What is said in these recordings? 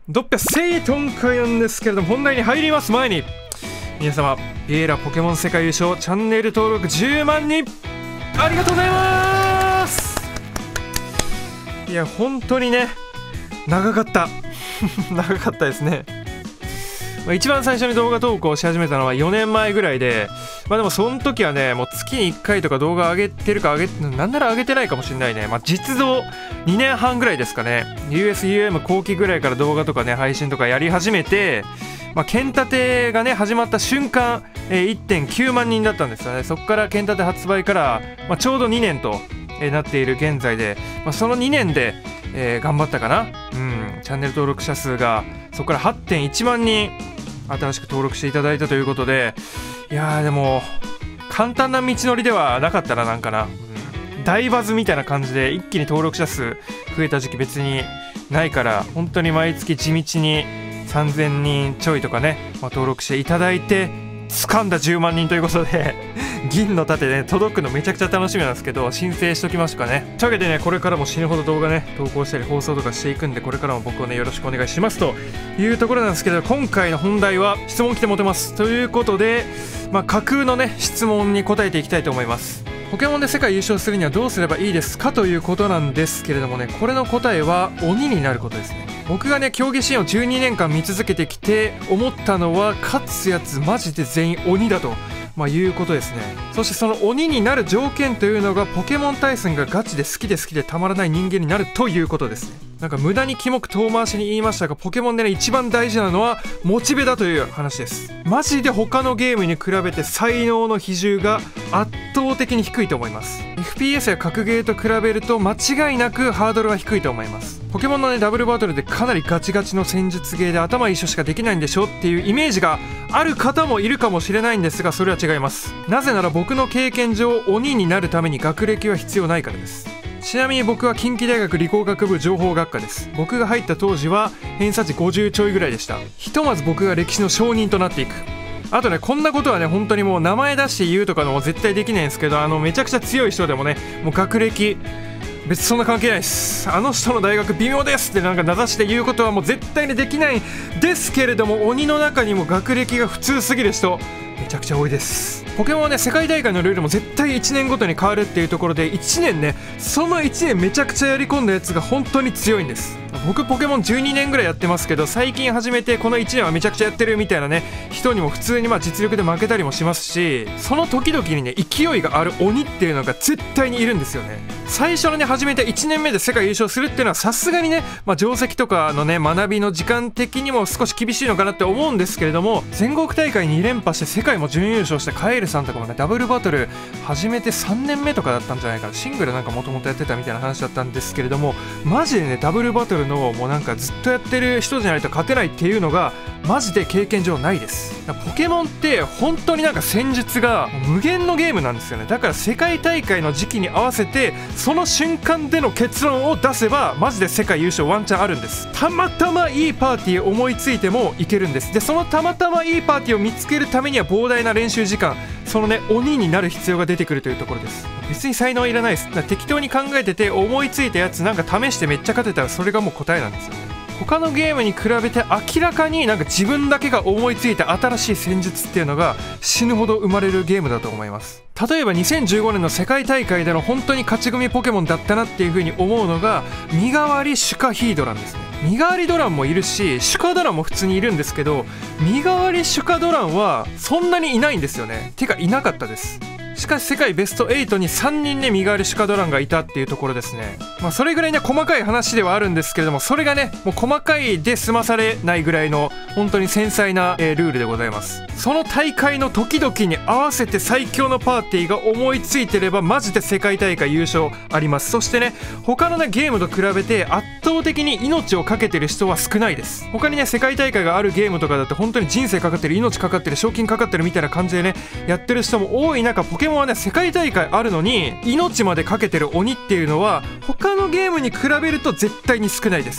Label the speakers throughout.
Speaker 1: ドッペセイ今回なんですけれども、本題に入ります前に皆様、ビエラポケモン世界優勝チャンネル登録10万人ありがとうございます。いや本当にね、長かった長かったですね。一番最初に動画投稿し始めたのは4年前ぐらいで、でもその時はね、もう月に1回とか動画上げてるかなんなら上げてないかもしれないね。実像2年半ぐらいですかね。 USUM 後期ぐらいから動画とかね、配信とかやり始めて、剣立てがね始まった瞬間、1.9 万人だったんですよね。そこから剣立て発売から、ちょうど2年と、なっている現在で、その2年で、頑張ったかな。チャンネル登録者数がそこから 8.1 万人新しく登録していただいたということで、いやーでも簡単な道のりではなかったな。なんかな、大バズみたいな感じで一気に登録者数増えた時期別にないから、本当に毎月地道に3000人ちょいとかね、登録していただいて掴んだ10万人ということで銀の盾ね届くのめちゃくちゃ楽しみなんですけど、申請しときましょうかね。というわけでね、これからも死ぬほど動画ね投稿したり放送とかしていくんで、これからも僕をねよろしくお願いしますというところなんですけど、今回の本題は質問来てモテますということで、架空のね質問に答えていきたいと思います。ポケモンで世界優勝するにはどうすればいいですかということなんですけれどもね、これの答えは鬼になることですね。僕がね競技シーンを12年間見続けてきて思ったのは、勝つやつマジで全員鬼だということですね。そしてその鬼になる条件というのが、ポケモン対戦がガチで好きで好きでたまらない人間になるということですね。なんか無駄にキモく遠回しに言いましたが、ポケモンでね一番大事なのはモチベだという話です。マジで他のゲームに比べて才能の比重が圧倒的に低いと思います。 FPS や格ゲーと比べると間違いなくハードルは低いと思います。ポケモンのねダブルバトルでかなりガチガチの戦術ゲーで頭一緒しかできないんでしょっていうイメージがある方もいるかもしれないんですが、それは違います。なぜなら僕の経験上、鬼になるために学歴は必要ないからです。ちなみに僕は近畿大学理工学部情報学科です。僕が入った当時は偏差値50ちょいぐらいでした。ひとまず僕が歴史の証人となっていく。あとね、こんなことはね本当にもう名前出して言うとかのも絶対できないんですけど、めちゃくちゃ強い人でもね、もう学歴別にそんな関係ないです。あの人の大学微妙ですってなんか名指して言うことはもう絶対にできないんですけれども、鬼の中にも学歴が普通すぎる人めちゃくちゃ多いです。ポケモンはね世界大会のルールも絶対1年ごとに変わるっていうところで、1年ねその1年めちゃくちゃやり込んだやつが本当に強いんです。僕ポケモン12年ぐらいやってますけど、最近始めてこの1年はめちゃくちゃやってるみたいなね人にも普通に実力で負けたりもしますし、その時々にね勢いがある鬼っていうのが絶対にいるんですよね。最初のね始めた1年目で世界優勝するっていうのはさすがにね、定石とかのね学びの時間的にも少し厳しいのかなって思うんですけれども、全国大会2連覇して世界も準優勝したカエルさんとかもねダブルバトル始めて3年目とかだったんじゃないかな。シングルなんかもともとやってたみたいな話だったんですけれども、マジでねダブルバトルのもうなんかずっとやってる人じゃないと勝てないっていうのがマジで経験上ないです。ポケモンって本当になんか戦術が無限のゲームなんですよね。だから世界大会の時期に合わせてその瞬間での結論を出せばマジで世界優勝ワンチャンあるんです。たまたまいいパーティー思いついてもいけるんです。でそのたまたまいいパーティーを見つけるためには膨大な練習時間、そのね鬼になる必要が出てくるというところです。別に才能はいらないです。適当に考えてて思いついたやつなんか試してめっちゃ勝てたらそれがもう答えなんですよね。他のゲームに比べて明らかになんか自分だけが思いついた新しい戦術っていうのが死ぬほど生まれるゲームだと思います。例えば2015年の世界大会での本当に勝ち組ポケモンだったなっていう風に思うのが身代わりシュカヒードランですね。身代わりドランもいるしシュカドランも普通にいるんですけど、身代わりシュカドランはそんなにいないんですよね。てかいなかったです。しかし世界ベスト8に3人ね身代わりシュカドランがいたっていうところですね。それぐらいね細かい話ではあるんですけれども、それがねもう細かいで済まされないぐらいの本当に繊細な、ルールでございます。その大会の時々に合わせて最強のパーティーが思いついてればマジで世界大会優勝あります。そしてね他のねゲームと比べて圧倒的に命をかけてる人は少ないです。他にね世界大会があるゲームとかだと本当に人生かかってる、命かかってる、賞金かかってるみたいな感じでねやってる人も多い中、ポケモンはね世界大会あるのに命までかけてる鬼っていうのは他のゲームに比べると絶対に少ないです。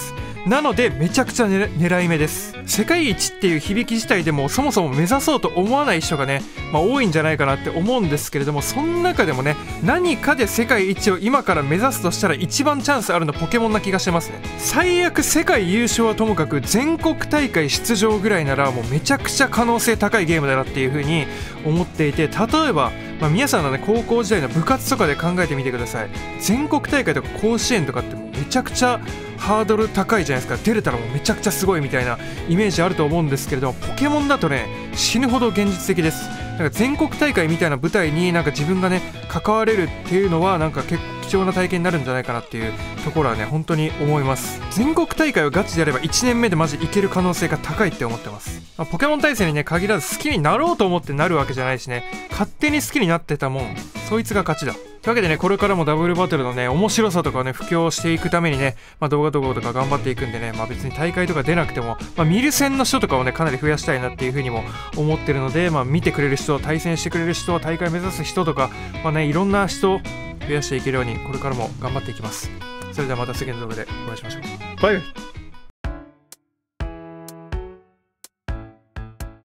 Speaker 1: なのでめちゃくちゃ狙い目です。世界一っていう響き自体でもそもそも目指そうと思わない人がね、多いんじゃないかなって思うんですけれども、その中でもね、何かで世界一を今から目指すとしたら一番チャンスあるのポケモンな気がしてますね。最悪世界優勝はともかく全国大会出場ぐらいならもうめちゃくちゃ可能性高いゲームだなっていう風に思っていて、例えば皆さんのね高校時代の部活とかで考えてみてください。全国大会とか甲子園とかってもうめちゃくちゃハードル高いじゃないですか。出れたらもうめちゃくちゃすごいみたいなイメージあると思うんですけれども、ポケモンだとね死ぬほど現実的です。なんか全国大会みたいな舞台になんか自分がね関われるっていうのはなんか結構貴重な体験になるんじゃないかなっていうところはね本当に思います。全国大会をガチでやれば1年目でマジいける可能性が高いって思ってます。ポケモン対戦にね限らず好きになろうと思ってなるわけじゃないしね、勝手に好きになってたもんそいつが勝ちだ。というわけでね、これからもダブルバトルのね面白さとかをね布教していくためにね、動画投稿とか頑張っていくんでね、別に大会とか出なくても、見る線の人とかをねかなり増やしたいなっていう風にも思ってるので、見てくれる人、対戦してくれる人、大会目指す人とか、いろんな人増やしていけるようにこれからも頑張っていきます。それではまた次の動画でお会いしましょう。バイバイ。